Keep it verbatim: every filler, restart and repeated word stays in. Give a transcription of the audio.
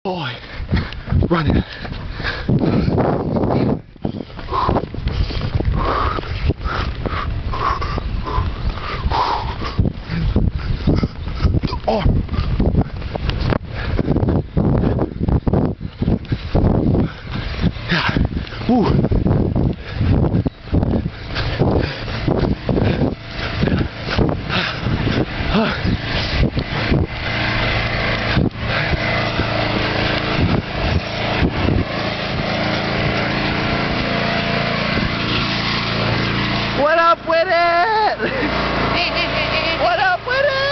Boy, running. Oh. Yeah. Woo. What up with it? What up with it?